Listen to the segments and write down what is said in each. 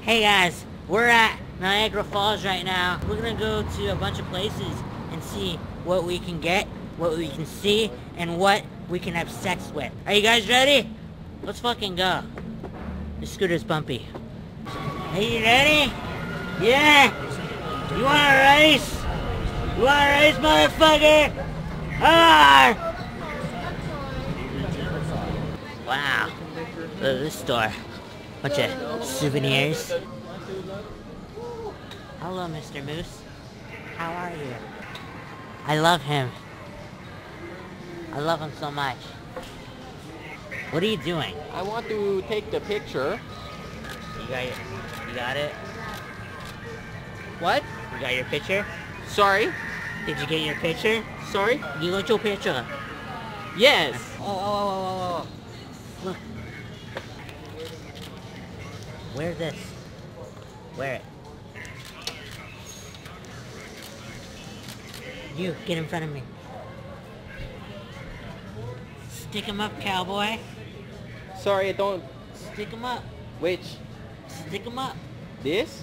Hey guys, we're at Niagara Falls right now. We're gonna go to a bunch of places and see what we can get, what we can see, and what we can have sex with. Are you guys ready? Let's fucking go. The scooter's bumpy. Are you ready? Yeah! You wanna race? You wanna race, motherfucker? Come on! Wow. Look at this store. Bunch of souvenirs. Hello, Mr. Moose. How are you? I love him. I love him so much. What are you doing? I want to take the picture. You got it? What? You got your picture? Sorry? Did you get your picture? Sorry? You got your picture? Yes. Oh. Look. Wear this. Wear it. You, get in front of me. Stick him up, cowboy. Sorry, I don't... Stick him up. Which? Stick him up. This?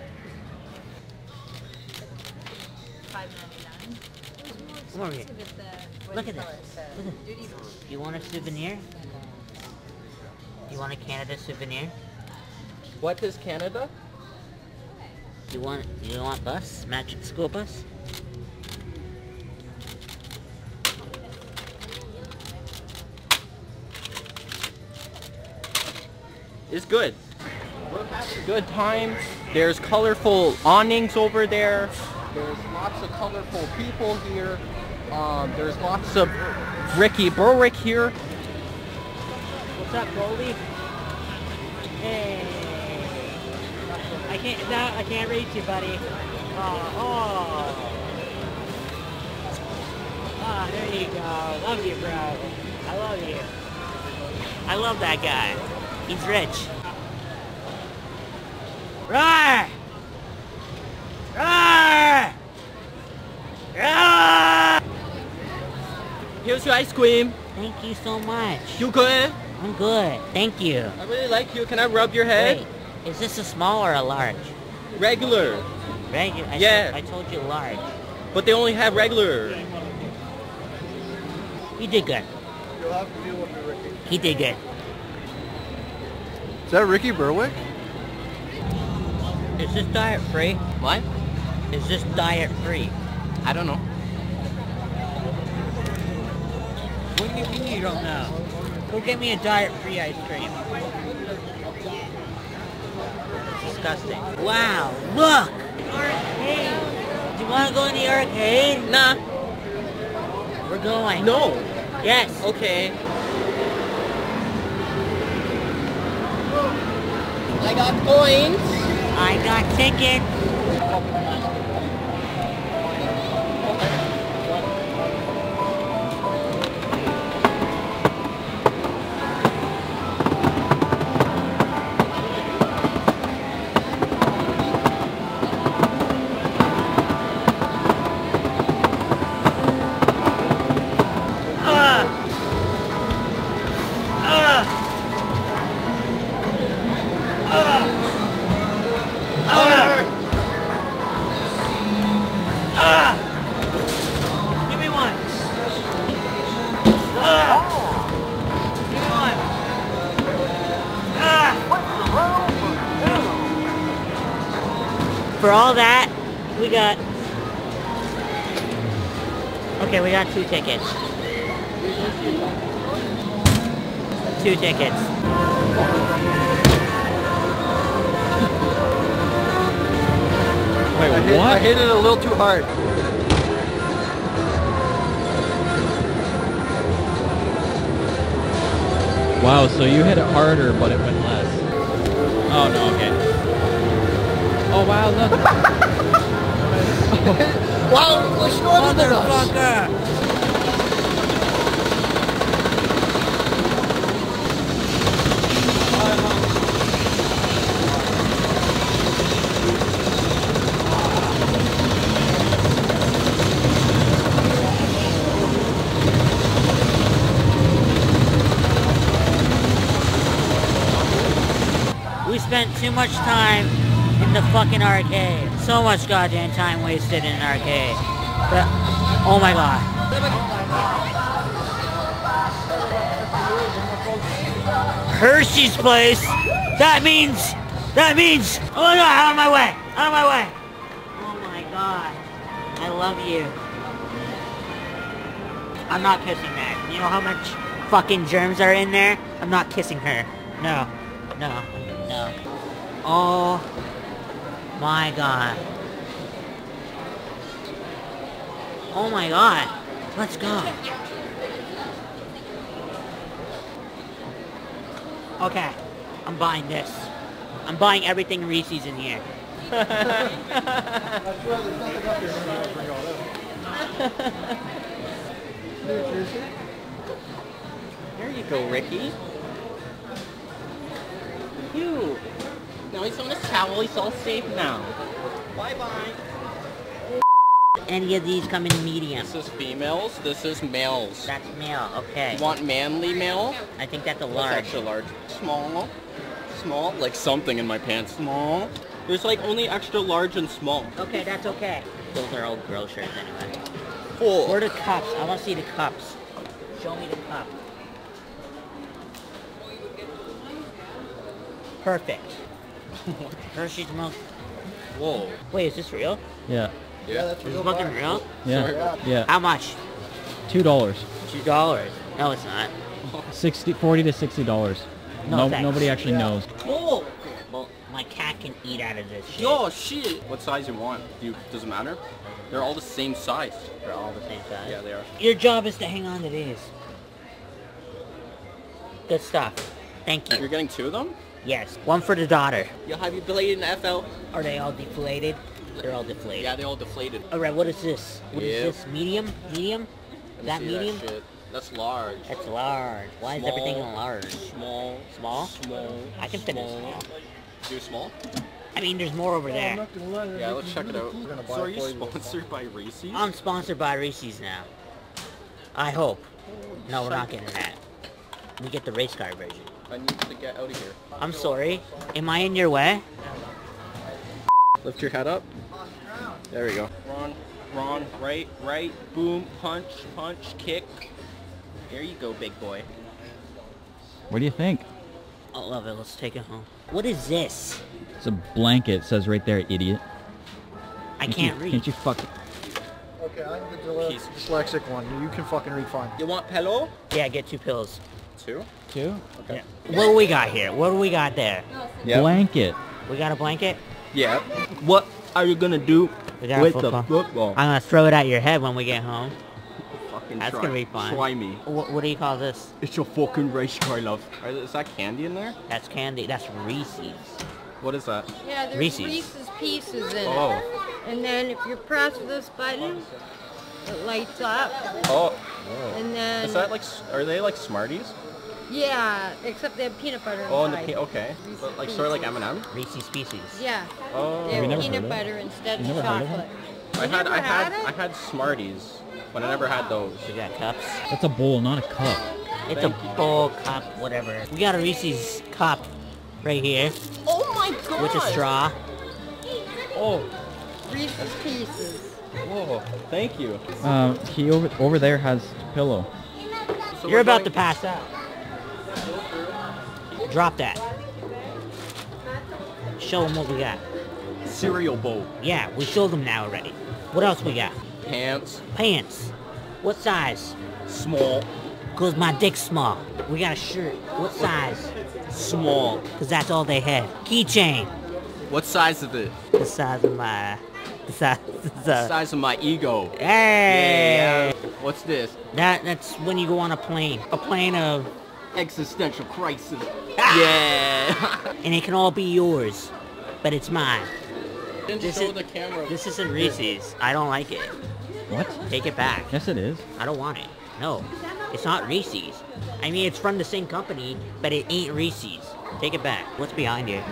$5.99. Come over here. Look at this. Look at this. You want a souvenir? You want a Canada souvenir? What is Canada? You want bus? Magic school bus? It's good. We're having a good time. There's colorful awnings over there. There's lots of colorful people here. There's lots of Ricky Berwick here. What's up, Goldie? Hey. I can't reach you, buddy. Oh, there you go. Love you, bro. I love you. I love that guy. He's rich. Roar! Roar! Roar! Here's your ice cream. Thank you so much. You good? I'm good. Thank you. I really like you. Can I rub your head? Wait, is this a small or a large? Regular. Regular? Yeah. I told you large. But they only have regular. You did good. You'll have to deal with me, Ricky. He did good. Is that Ricky Berwick? Is this diet free? What? Is this diet free? I don't know. What do you mean you don't know? Go get me a diet free ice cream. Disgusting. Wow, look! Arcade! Do you want to go in the arcade? Nah. We're going. No. Yes. Okay. I got coins. I got tickets. Give me one. Give me one. For all that, we got... Okay, we got 2 tickets. 2 tickets. Wait, I hit it a little too hard. Wow, so you hit it harder, but it went less. Oh, no, okay. Oh, wow, look. Wow, we're shorter than us. Motherfucker! spent too much time in the fucking arcade. So much goddamn time wasted in an arcade. But, oh my god. Hershey's place? That means, oh my god, out of my way, out of my way. Oh my god, I love you. I'm not kissing that. You know how much fucking germs are in there? I'm not kissing her. No, no, no. Oh my god. Oh my god. Let's go. Okay, I'm buying this. I'm buying everything Reese's in here. There you go, Ricky. Cute. Now he's on his towel. He's all safe now. Bye-bye. Any of these come in medium. This is females. This is males. That's male, okay. You want manly male? I think that's a That's large. extra large. Small. Small. Like something in my pants. Small. There's like only extra large and small. Okay, that's okay. Those are old girl shirts anyway. Full. Where are the cups? I want to see the cups. Show me the cup. Perfect. Hershey's milk. Whoa. Wait, is this real? Yeah. Yeah. that's Is real. this fucking real? Yeah. Yeah. How much? $2. $2. No, it's not. $40 to $60. No, thanks. Nobody actually knows. Oh! Well, my cat can eat out of this shit. Yo, shit. What size you want? Does it matter? They're all the same size. They're all the same size. Yeah, they are. Your job is to hang on to these. Good stuff. Thank You're you. getting 2 of them? Yes. One for the daughter. You'll have you delayed in FL? Are they all deflated? They're all deflated. Yeah, they all deflated. Alright, what is this? What is Yep. this? Medium? Medium? Is that See medium? That shit. That's large. That's large. Why is everything Small. large? Small. Small? Small. I can fit in small. Do small? I mean, there's more over I'm there. not gonna lie, Yeah, let's check it out. We're gonna buy So are it you for you. sponsored by Reese's? I'm sponsored by Reese's now. I hope. No, we're not getting that. We get the race car version. I need to get out of here. I'm sorry. Am I in your way? Lift your head up. There we go. Wrong, right, boom, punch, kick. There you go, big boy. What do you think? I love it. Let's take it home. What is this? It's a blanket. It says right there, idiot. I can't read. Can't you fucking... Okay, I'm the Piece of dyslexic one. You can fucking read fine. You want pillow? Yeah, get 2 pills. 2? Two? Okay. What do we got here? What do we got there? Yeah. Blanket. We got a blanket? Yeah. What are you gonna do We got a with football. the football? I'm gonna throw it at your head when we get home. Fucking That's try. gonna be fun. Try me. What do you call this? It's your fucking race car, love. Is that candy in there? That's candy. That's Reese's. What is that? Yeah, there's Reese's. Reese's Pieces in Oh. it. And then if you press this button, it lights up. Oh. And then, Is that like, are they like Smarties? yeah, except they have peanut butter Oh, and inside. okay. But like sort of like M&M? Reese's Pieces. Yeah, Oh. they Have you have never peanut heard of it? butter instead of You never heard of chocolate. I had it? I had Smarties, but I never had those. We got cups. That's a bowl, not a cup. It's Thank a bowl, cup, whatever. We got a Reese's cup right here Oh my god! with a straw. Oh, Reese's Pieces. whoa! Thank you. He over there has a pillow. So You're we're about going- to pass out. Drop that. Show them what we got. cereal bowl, Yeah, we showed them now already. What else we got? pants, Pants. What size? small, Cause my dick's small. We got a shirt. What size? small. Cause that's all they had. Keychain. What size is it? The size of my... The size... The, Size of my ego. hey! What's this? That's when you go on a plane. A plane of... Existential crisis. Yeah. And it can all be yours. But it's mine. Didn't This show is- the camera. This isn't Reese's. I don't like it. What? Take it back. Yes, it is. I don't want it. No. It's not Reese's. I mean, it's from the same company, but it ain't Reese's. Take it back. What's behind you?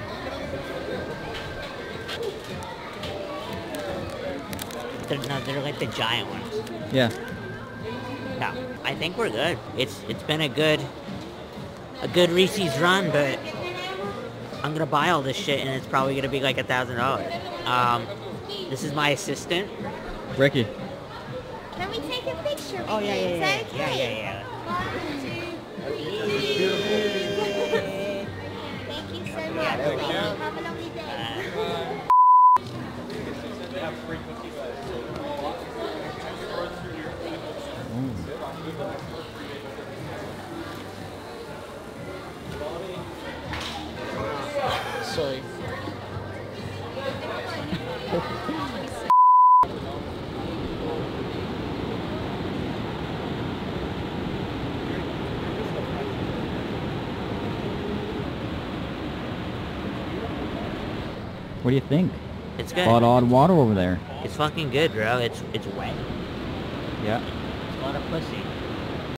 They're like the giant ones. Yeah. No, I think we're good. It's been a good Reese's run, but I'm gonna buy all this shit, and it's probably gonna be like $1,000. This is my assistant. Ricky. Can we take a picture with Oh yeah, you? yeah, Is yeah, that okay? yeah. One, two, three. Thank you so much. Have a lovely day. Sorry. What do you think? It's good. A lot of odd water over there. It's fucking good, bro. It's wet. Yeah. It's a lot of pussy.